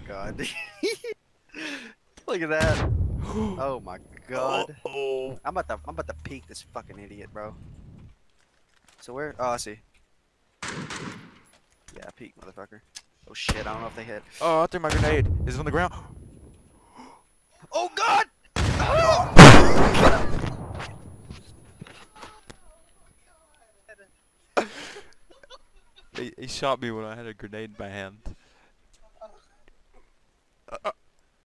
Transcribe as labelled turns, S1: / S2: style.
S1: god. Look at that. Oh my god.
S2: Oh.
S1: I'm about to peek this fucking idiot, bro. So where? Oh, I see. Yeah, peek, motherfucker. Oh shit, I don't know if they hit.
S2: Oh, I threw my grenade. Is it on the ground?
S1: Oh god!
S2: He shot me when I had a grenade in my hand.